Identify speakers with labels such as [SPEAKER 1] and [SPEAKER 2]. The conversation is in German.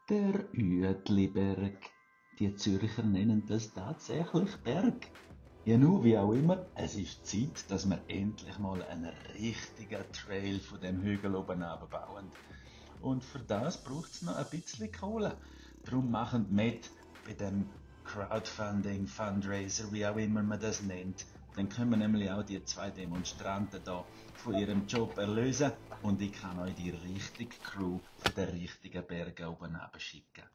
[SPEAKER 1] Der Uetliberg. Die Zürcher nennen das tatsächlich Berg. Ja, nun, wie auch immer, es ist Zeit, dass wir endlich mal einen richtigen Trail von dem Hügel oben bauen. Und für das braucht es noch ein bisschen Kohle. Darum machen wir mit bei dem Crowdfunding, Fundraiser, wie auch immer man das nennt. Dann können wir nämlich auch die zwei Demonstranten da von ihrem Job erlösen und ich kann euch die richtige Crew von den richtigen Bergen oben schicken.